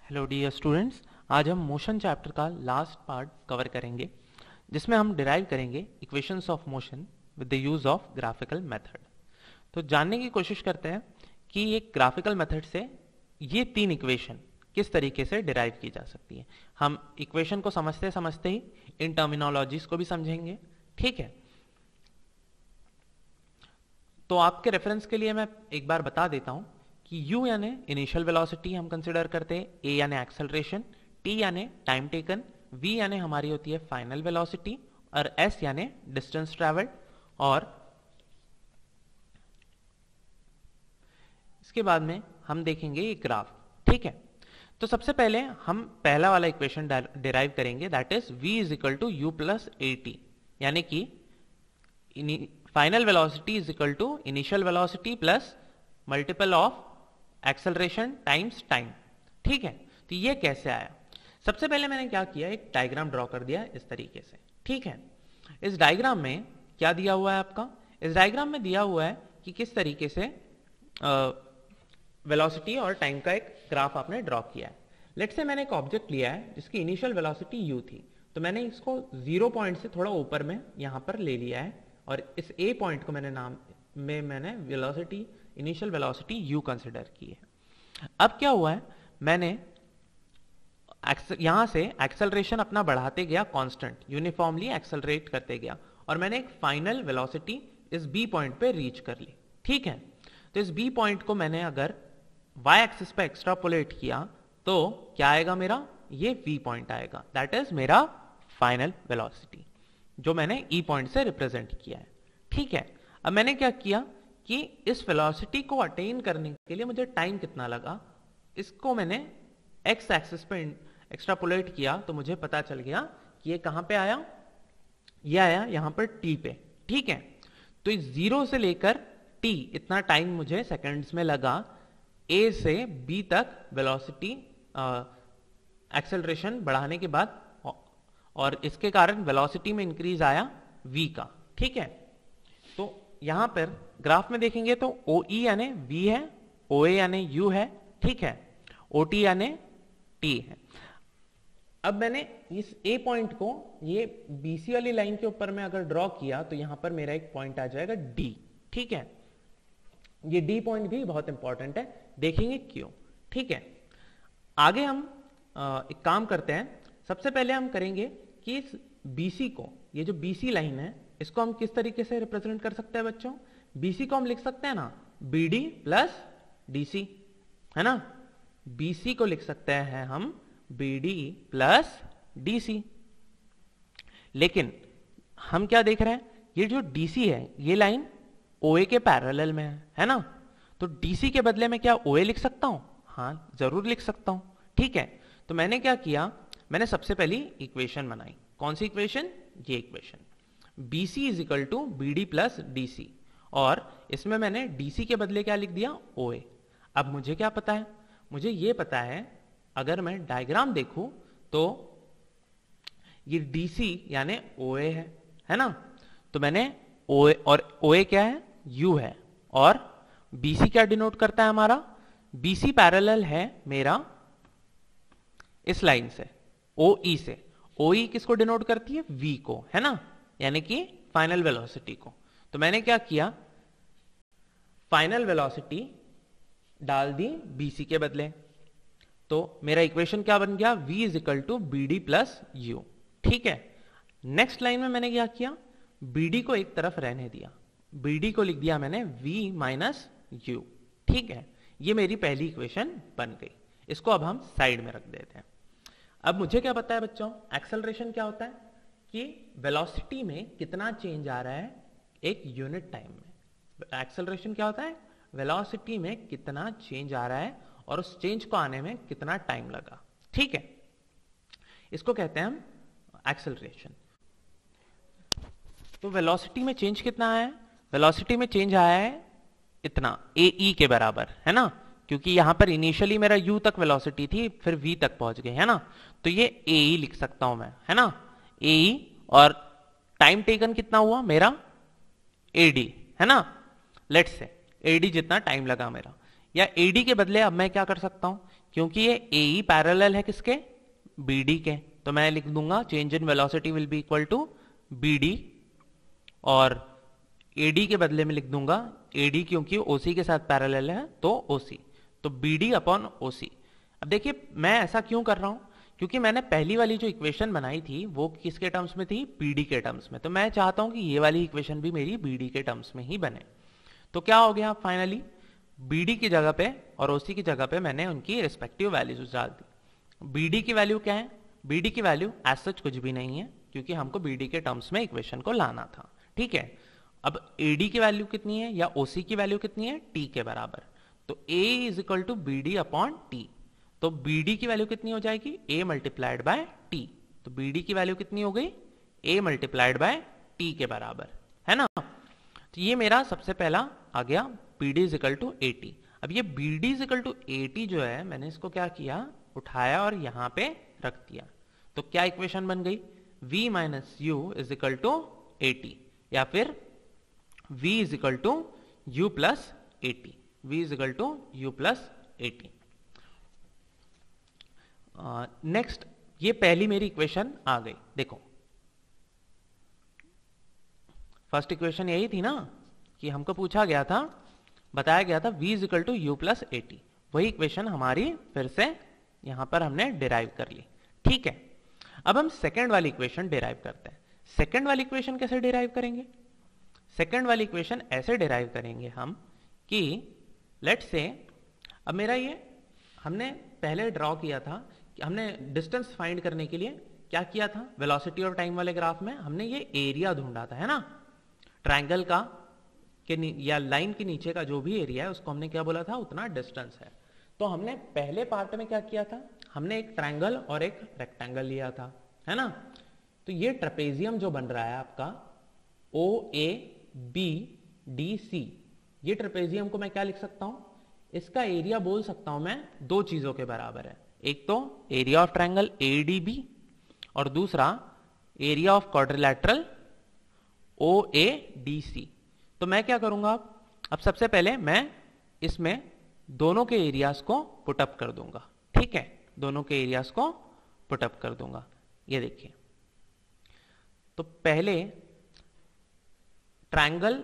Hello dear students, आज हम motion chapter का लास्ट पार्ट कवर करेंगे जिसमें हम डिराइव करेंगे equations of motion with the use of graphical method. तो जानने की कोशिश करते हैं कि एक ग्राफिकल मेथड से ये तीन इक्वेशन किस तरीके से डिराइव की जा सकती है। हम इक्वेशन को समझते समझते ही इन टर्मिनोलॉजीज को भी समझेंगे। ठीक है, तो आपके रेफरेंस के लिए मैं एक बार बता देता हूं कि u यानी इनिशियल वेलोसिटी हम कंसिडर करते हैं, a यानी एक्सेलरेशन, t यानी टाइम टेकन, v यानी हमारी होती है फाइनल वेलोसिटी और s यानी डिस्टेंस ट्रैवल्ड। और इसके बाद में हम देखेंगे ये ग्राफ। ठीक है, तो सबसे पहले हम पहला वाला इक्वेशन डिराइव करेंगे, that is v is equal to u plus a t, यानी कि final velocity is equal to initial velocity plus multiple of acceleration times time. ठीक है, तो ये कैसे आया? सबसे पहले मैंने क्या किया, एक डायग्राम ड्रॉ कर दिया इस तरीके से। ठीक है, इस डायग्राम में क्या दिया हुआ है आपका? इस डायग्राम में दिया हुआ है कि किस तरीके से वेलोसिटी और टाइम का एक ग्राफ आपने ड्रॉ किया है। लेट्स से मैंने एक ऑब्जेक्ट लिया है जिसकी इनिशियल वेलोसिटी u थी, तो मैंने इसको 0 पॉइंट से थोड़ा ऊपर में यहां पर ले लिया है और इस a पॉइंट को मैंने velocity initial velocity u consider की है। अब क्या हुआ है, मैंने यहां से एक्सेलरेशन अपना बढ़ाते गया, कांस्टेंट यूनिफॉर्मली एक्सेलरेट करते गया और मैंने एक फाइनल वेलोसिटी इस b पॉइंट पे रीच कर ली। ठीक है, तो इस b पॉइंट को मैंने अगर y एक्सिस पे एक्सट्रापोलेट किया तो क्या आएगा मेरा? ये v पॉइंट आएगा, दैट इज मेरा फाइनल वेलोसिटी जो मैंने e पॉइंट से रिप्रेजेंट किया है। ठीक है, अब मैंने क्या किया कि इस वेलोसिटी को अटेन करने के लिए मुझे टाइम कितना लगा, इसको मैंने x एक्सिस पे एक्सट्रापोलेट किया तो मुझे पता चल गया कि ये कहां पे आया, ये आया यहां पर t पे। ठीक है, तो इस 0 से लेकर t इतना टाइम मुझे सेकंड्स में लगा a से b तक वेलोसिटी एक्सेलरेशन बढ़ाने के बाद, और इसके कारण वेलोसिटी में इंक्रीज आया v का। ठीक है, तो यहां पर ग्राफ में देखेंगे तो OE यानी v है, OA यानी u है। ठीक है, OT यानी t है। अब मैंने इस A पॉइंट को ये BC वाली लाइन के ऊपर में अगर ड्रॉ किया तो यहां पर मेरा एक पॉइंट आ जाएगा D। ठीक है, ये D पॉइंट भी बहुत इंपॉर्टेंट है, देखेंगे क्यों। ठीक है, आगे हम एक काम करते हैं। सबसे पहले हम करेंगे कि इस BC को, ये जो BC लाइन है, इसको हम किस तरीके से रिप्रेजेंट कर सकते हैं बच्चों? BC को हम लिख सकते हैं ना BD प्लस DC, है ना। BC को लिख सकते हैं हम BD प्लस DC। लेकिन हम क्या देख रहे हैं, ये जो DC है ये लाइन OA के पैरेलल में है ना, तो DC के बदले में क्या OA लिख सकता हूं? हाँ, जरूर लिख सकता हूं। ठीक है, तो मैंने क्या किया, मैंने सबसे पहली इक्वेशन बनाई। कौन सी इक्वेशन? ये equation BC is equal to BD plus DC, और इसमें मैंने DC के बदले क्या लिख दिया? OA। अब मुझे क्या पता है? मुझे ये पता है, अगर मैं डायग्राम देखूं तो ये DC यानी OA है ना, तो मैंने OA, और OA क्या है? U है, और BC क्या डिनोट करता है हमारा? BC पैरेलल है मेरा इस लाइन से, OE से। OE किसको डिनोट करती है? V को, है ना, यानी कि फाइनल वेलोसिटी को। तो मैंने क्या किया, फाइनल वेलोसिटी डाल दी BC के बदले, तो मेरा इक्वेशन क्या बन गया? V is equal to BD plus U। ठीक है, नेक्स्ट लाइन में मैंने क्या किया, BD को एक तरफ रहने दिया, BD को लिख दिया मैंने V माइनस U। ठीक है, ये मेरी पहली इक्वेशन बन गई। इसको अब हम साइड में रख देते हैं। अब मुझे क्या पता है बच्चों, एक्सेलरेशन क्या होता है कि वेलोसिटी में कितना चेंज आ रहा है एक यूनिट टाइम में। एक्सेलरेशन क्या होता है? वेलोसिटी में कितना चेंज आ रहा है और उस चेंज को आने में कितना टाइम लगा। ठीक है, इसको कहते हैं हम एक्सेलरेशन। तो वेलोसिटी में चेंज कितना आया है? वेलोसिटी में चेंज आया है इतना, AE के बराबर, है ना, क्योंकि यहां पर इनिशियली मेरा U तक वेलोसिटी थी, फिर V तक पहुंच गए, है ना, तो ये AE लिख सकता हूं मैं, है ना, AE। और टाइम टेकन कितना हुआ मेरा? AD, है ना, लेट्स से AD जितना टाइम लगा मेरा, या AD के बदले अब मैं क्या कर सकता हूं क्योंकि ये AE पैरेलल है किसके, BD के, तो मैं लिख दूंगा change in velocity will be equal to BD, और AD के बदले में लिख दूंगा AD, क्योंकि OC के साथ पैरेलल है तो OC, तो BD अपॉन OC। अब देखिए मैं ऐसा क्यों कर रहा हूं, क्योंकि मैंने पहली वाली जो इक्वेशन बनाई थी वो किसके टर्म्स में थी, BD के टर्म्स में, तो मैं चाहता हूं कि ये वाली इक्वेशन भी मेरी BD के टर्म्स में ही बने। तो क्या हो गया फाइनली, BD की जगह पे और OC की जगह पे मैंने उनकी रिस्पेक्टिव वैल्यूज डाल दी। BD की वैल्यू क्या है, BD की वैल्यू एज सच कुछ भी नहीं है, क्योंकि हमको BD के टर्म्स में इक्वेशन को लाना था, ठीक है। अब AD की वैल्यू कितनी है या OC की वैल्यू कितनी है, T के बराबर, तो A is equal to BD upon T, तो BD की वैल्यू कितनी हो जाएगी, A मल्टीप्लाइड बाय T, तो BD की वैल्यू कितनी हो गई, A मल्टीप्लाइड बाय T के बराबर, है ना। तो ये मेरा सबसे पहला आ गया BD is equal to AT। अब ये BD is equal to AT जो है, मैंने इसको क्या किया, उठाया और यहां पे रख दिया, तो क्या इक्वेशन बन गई, V minus U is equal to AT, या फिर V is equal to U plus AT, V is equal to U plus AT। Next, ये पहली मेरी इक्वेशन आ गई। देखो फर्स्ट इक्वेशन यही थी ना, कि हमको पूछा गया था, बताया गया था V is equal to U plus AT, वही इक्वेशन हमारी फिर से यहां पर हमने डिराइव कर ली, ठीक है। अब हम सेकंड वाली इक्वेशन डिराइव करते हैं। सेकंड वाली इक्वेशन कैसे डिराइव करेंगे, सेकंड वाली इक्वेशन ऐसे डिराइव करेंगे हम कि लेट्स से, अब मेरा ये हमने पहले ड्रॉ किया था कि हमने डिस्टेंस फाइंड करने के लिए क्या किया था, वेलोसिटी और टाइम वाले ग्राफ में हमने ये एरिया ढूंढा था, है ना, ट्रायंगल का या लाइन के नीचे का जो भी एरिया है उसको हमने क्या बोला था, उतना डिस्टेंस है। तो हमने पहले पार्ट में क्या किया था, हमने एक ट्रायंगल और एक रेक्टेंगल लिया था, है ना। तो ये ट्रेपेजियम जो बन रहा है आपका OABDC, ये ट्रेपेजियम को मैं क्या लिख सकता हूं, इसका एरिया बोल सकता हूं मैं दो चीजों के बराबर है, एक तो एरिया ऑफ ट्रायंगल ADB और दूसरा एरिया ऑफ क्वाड्रिलैटरल OADC। तो मैं क्या करूंगा, अब सबसे पहले मैं इसमें दोनों के एरियाज को पुटअप कर दूंगा, ठीक है, दोनों के एरियाज को पुटअप कर दूंगा। ये देखिए, तो पहले ट्रायंगल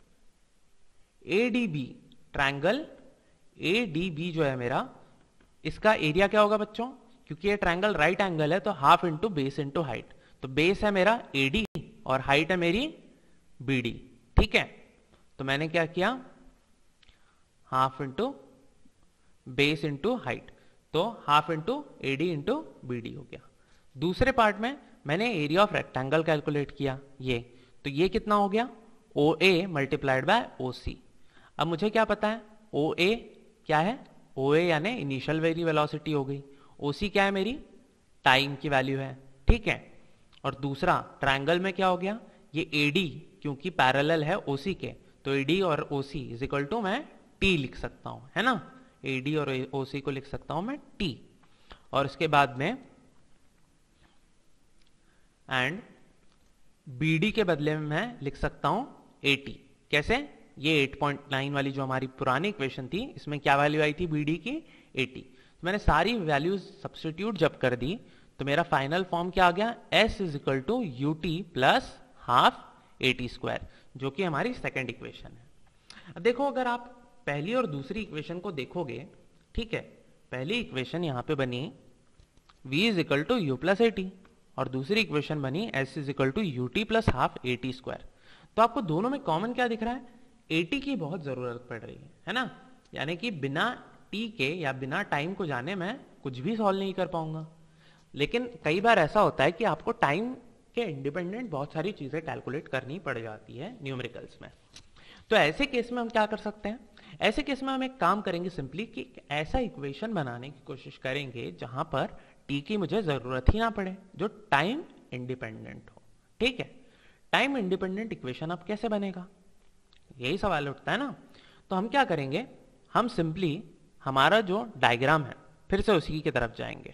ADB जो है मेरा, इसका एरिया क्या होगा बच्चों, क्योंकि ये ट्रायंगल राइट एंगल है तो half into base into height, तो बेस है मेरा AD और हाइट है मेरी BD, ठीक है। तो मैंने क्या किया, half into base into height, तो half into AD into BD हो गया। दूसरे पार्ट में मैंने एरिया ऑफ रेक्टेंगल कैलकुलेट किया, ये तो ये कितना हो गया, OA मल्टीप्लाइड बाय OC। अब मुझे क्या पता है, OA क्या है, OA यानी इनिशियल वेरी वेलोसिटी हो गई, OC क्या है, मेरी टाइम की वैल्यू है, ठीक है। और दूसरा ट्रायंगल में क्या हो गया, ये AD क्योंकि पैरेलल है OC के, तो AD और OC इज इक्वल टू मैं T लिख सकता हूं, है ना, AD और OC को लिख सकता हूं मैं T, और इसके बाद में एंड BD के बदले में मैं लिख सकता हूं AT। कैसे, ये 8.9 वाली जो हमारी पुरानी इक्वेशन थी, इसमें क्या वैल्यू आई थी BD की, 80। तो मैंने सारी वैल्यूज सब्स्टिट्यूट जब कर दी तो मेरा फाइनल फॉर्म क्या आ गया, S is equal to UT plus half AT square, जो कि हमारी सेकेंड इक्वेशन है। अब देखो, अगर आप पहली और दूसरी इक्वेशन को देखोगे, ठीक है, पहली इक्वेशन यहां पे बनी V is equal to U plus AT और दूसरी इक्वेशन बनी S is equal to UT plus half AT square. तो आपको दोनों में कॉमन क्या दिख रहा है, AT की बहुत जरूरत पड़ रही है ना, यानी कि बिना T के या बिना टाइम को जाने मैं कुछ भी सॉल्व नहीं कर पाऊंगा। लेकिन कई बार ऐसा होता है कि आपको टाइम के इंडिपेंडेंट बहुत सारी चीजें कैलकुलेट करनी पड़ जाती है न्यूमेरिकल्स में। तो ऐसे केस में हम क्या कर सकते हैं, ऐसे केस में हम एक काम करेंगे सिंपली कि ऐसा इक्वेशन बनाने की कोशिश करेंगे जहां पर T की मुझे जरूरत ही ना पड़े, जो टाइम इंडिपेंडेंट हो, ठीक है। टाइम इंडिपेंडेंट इक्वेशन अब कैसे बनेगा, यही सवाल उठता है ना। तो हम क्या करेंगे, हम सिंपली हमारा जो डायग्राम है फिर से उसी की तरफ जाएंगे।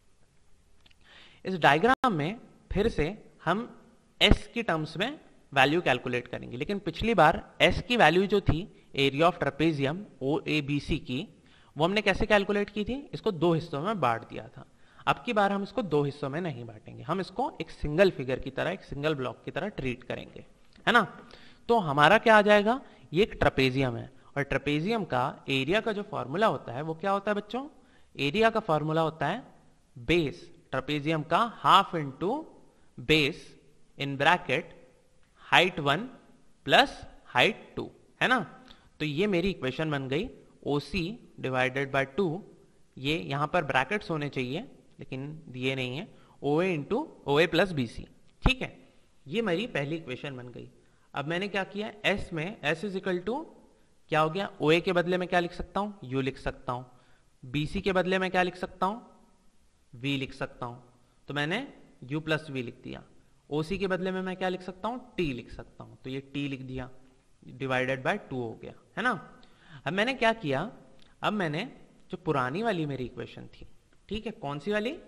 इस डायग्राम में फिर से हम S की टर्म्स में वैल्यू कैलकुलेट करेंगे, लेकिन पिछली बार S की वैल्यू जो थी एरिया ऑफ ट्रेपेजियम OABC की, वो हमने कैसे कैलकुलेट की थी, इसको दो हिस्सों में बांट दिया था। अब की बार हम इसको दो हिस्सों में नहीं बांटेंगे, हम इसको एक सिंगल फिगर की तरह, एक सिंगल ब्लॉक की तरह ट्रीट करेंगे, है ना। तो हमारा क्या आ जाएगा, ये एक ट्रेपेजियम है, और ट्रेपेजियम का एरिया का जो फॉर्मूला होता है वो क्या होता है बच्चों, एरिया का फॉर्मूला होता है बेस ट्रेपेजियम का half into base in bracket height 1 plus height 2, है ना। तो ये मेरी इक्वेशन बन गई OC डिवाइडेड बाय 2, ये यहां पर ब्रैकेट्स होने चाहिए लेकिन दिए नहीं है, OA into OA plus BC, ठीक है। ये मेरी पहली इक्वेशन बन गई। अब मैंने क्या किया, S में S इज इक्वल टू क्या हो गया, OA के बदले में क्या लिख सकता हूं, U लिख सकता हूं, BC के बदले में क्या लिख सकता हूं, V लिख सकता हूं, तो मैंने U प्लस V लिख दिया। OC के बदले में मैं क्या लिख सकता हूं, T लिख सकता हूं, तो ये T लिख दिया, डिवाइडेड बाय 2 हो गया, है ना। अब मैंने क्या किया, अब मैंने जो पुरानी वाली मेरी इक्वेशन थी, ठीक है, कौन सी वाली,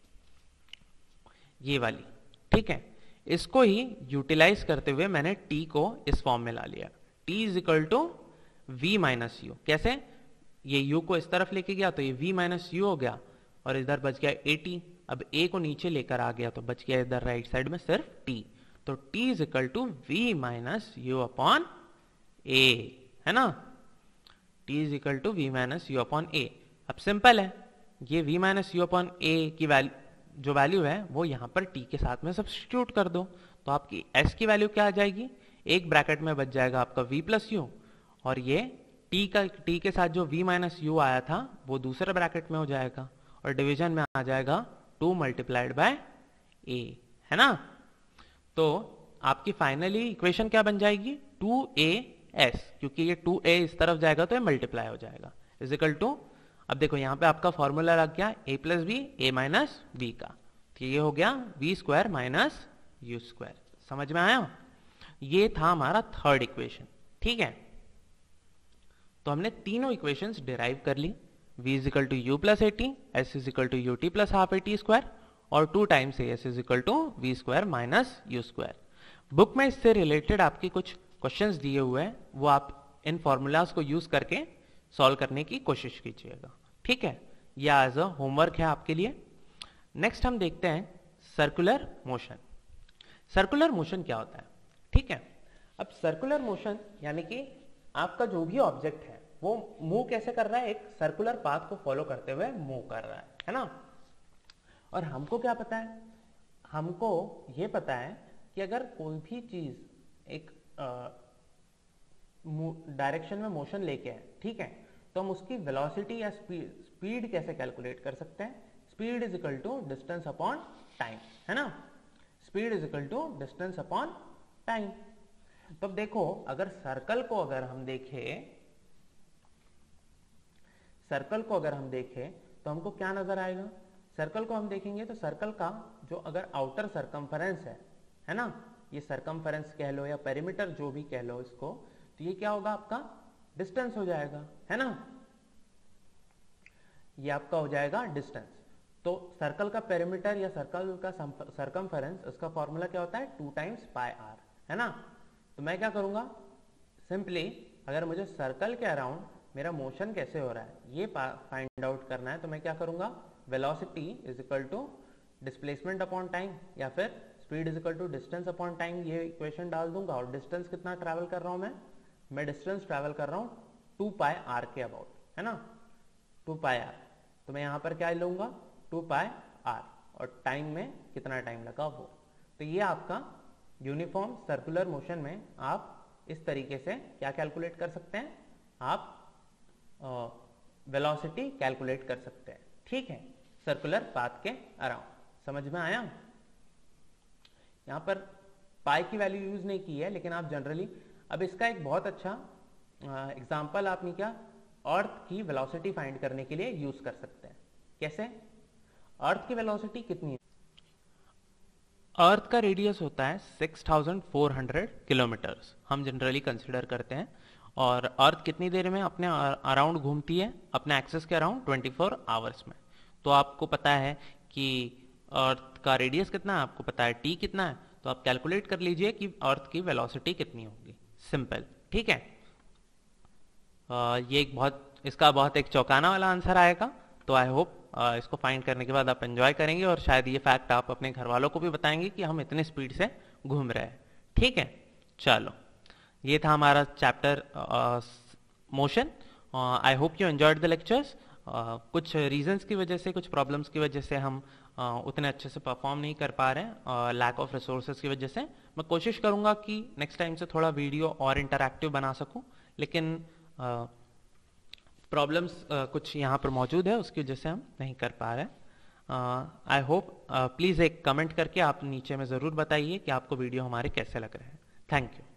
ये वाली, ठीक है, इसको ही यूटिलाइज करते हुए मैंने T को इस फॉर्म में ला लिया, T is equal to V minus u. कैसे, ये U को इस तरफ लेके गया तो ये V माइनस यू हो गया, और इधर बच गया AT। अब A को नीचे लेकर आ गया तो बच गया इधर राइट साइड में सिर्फ T, तो T is equal to V minus u upon A, है ना। T is equal to V minus u upon A। अब सिंपल है, ये V minus u upon A की जो वैल्यू है वो यहां पर T के साथ में सब्स्टिट्यूट कर दो, तो आपकी S की वैल्यू क्या आ जाएगी, एक ब्रैकेट में बच जाएगा आपका V प्लस यू, और ये T के साथ जो V माइनस यू आया था वो दूसरे ब्रैकेट में हो जाएगा, और डिवीजन में आ जाएगा 2 मल्टीप्लाइड बाय A, है ना। तो आपकी फाइनली इक्वेशन क्या बन जाएगी, 2AS, क्योंकि ये 2A इस तरफ जाएगा तो ये मल्टीप्लाई हो जाएगा, इज इक्वल टू, अब देखो यहां पे आपका फॉर्मूला लग गया A plus b A minus b का, तो ये हो गया V square minus u square. समझ में आया, ये था हमारा थर्ड इक्वेशन, ठीक है। तो हमने तीनों इक्वेशंस डिराइव कर ली, V is equal to u plus AT, S is equal to UT plus half AT square, और 2 times AS is equal to V square minus u square. Book में इससे रिलेटेड आपके कुछ क्वेश्चंस दिए हुए हैं, वो आप इन फॉर्मूलाज को यूज करके सॉल्व करने की कोशिश कीजिएगा, ठीक है, या एज अ होमवर्क है आपके लिए। नेक्स्ट हम देखते हैं सर्कुलर मोशन। सर्कुलर मोशन क्या होता है, ठीक है। अब सर्कुलर मोशन यानी कि आपका जो भी ऑब्जेक्ट है वो मूव कैसे कर रहा है, एक सर्कुलर पाथ को फॉलो करते हुए मूव कर रहा है ना। और हमको क्या पता है, हमको ये पता है कि अगर कोई भी चीज एक डायरेक्शन में मोशन लेके है, ठीक है, तो हम उसकी वेलोसिटी या स्पीड कैसे कैलकुलेट कर सकते हैं, speed is equal to distance upon time, है ना। Speed is equal to distance upon time. तो अब देखो, अगर सर्कल को अगर हम देखें, सर्कल को अगर हम देखें तो हमको क्या नजर आएगा, सर्कल को हम देखेंगे तो सर्कल का जो अगर आउटर सरकमफेरेंस है ना, ये सरकमफेरेंस कह लो या पेरीमीटर जो भी कह लो इसको, तो ये क्या होगा, आपका डिस्टेंस हो जाएगा, है ना, ये आपका हो जाएगा डिस्टेंस। तो सर्कल का पेरीमीटर या सर्कल का सरकमफेरेंस, इसका फॉर्मूला क्या होता है, 2 टाइम्स पाई आर, है ना। तो मैं क्या करूंगा, सिंपली अगर मुझे सर्कल के अराउंड मेरा मोशन कैसे हो रहा है ये फाइंड आउट करना है, तो मैं क्या करूंगा, velocity is equal to displacement upon time, या फिर speed is equal to distance upon time, ये इक्वेशन डाल दूंगा। और डिस्टेंस कितना ट्रैवल कर रहा हूं मैं डिस्टेंस ट्रैवल कर रहा हूं 2 पाई आर के अबाउट, है ना, 2 पाई आर। तो मैं यहां पर क्या लूंगा, 2 पाई आर, और टाइम में कितना टाइम लगा वो। तो ये आपका यूनिफॉर्म सर्कुलर मोशन में आप इस तरीके से क्या कैलकुलेट कर सकते हैं, आप वेलोसिटी कैलकुलेट कर सकते हैं, ठीक है, सर्कुलर पाथ के अराउंड। समझ में आया, यहां पर पाई की वैल्यू यूज नहीं की है, लेकिन आप जनरली, अब इसका एक बहुत अच्छा एग्जांपल आपने क्या, अर्थ की वेलोसिटी फाइंड करने के लिए यूज कर सकते हैं। कैसे, अर्थ की वेलोसिटी कितनी है, अर्थ का रेडियस होता है 6400 किलोमीटर्स, हम जनरली कंसिडर करते हैं, और अर्थ कितनी देर में अपने अराउंड घूमती है, अपने एक्सिस के अराउंड 24 आवर्स में। तो आपको पता है कि अर्थ का रेडियस कितना है, आपको पता है टी कितना है, तो आप कैलकुलेट कर लीजिए कि अर्थ की वेलोसिटी कितनी होगी, सिंपल, ठीक है। ये एक बहुत इसका बहुत एक चौंकाना वाला आंसर आएगा। तो आई होप इसको फाइंड करने के बाद आप एंजॉय करेंगे और शायद ये फैक्ट आप अपने घर वालों को भी बताएंगे कि हम इतने स्पीड से घूम रहे हैं। ठीक है, चलो ये था हमारा chapter motion. I hope you enjoyed the lectures. कुछ रीजंस की वजह से, कुछ प्रॉब्लम्स की वजह से हम उतने अच्छे से परफॉर्म नहीं कर पा रहे हैं, लैक ऑफ रिसोर्सेज की वजह से। मैं कोशिश करूंगा कि नेक्स्ट टाइम से थोड़ा वीडियो और इंटरैक्टिव बना सकूं, लेकिन प्रॉब्लम्स कुछ यहाँ पर मौजूद है, उसकी वजह से हम नहीं कर पा रहे हैं। आई होप प्लीज़ एक कमेंट करके आप नीचे में ज़रूर बताइए कि आपको वीडियो हमारे कैसे लग रहे हैं। Thank you.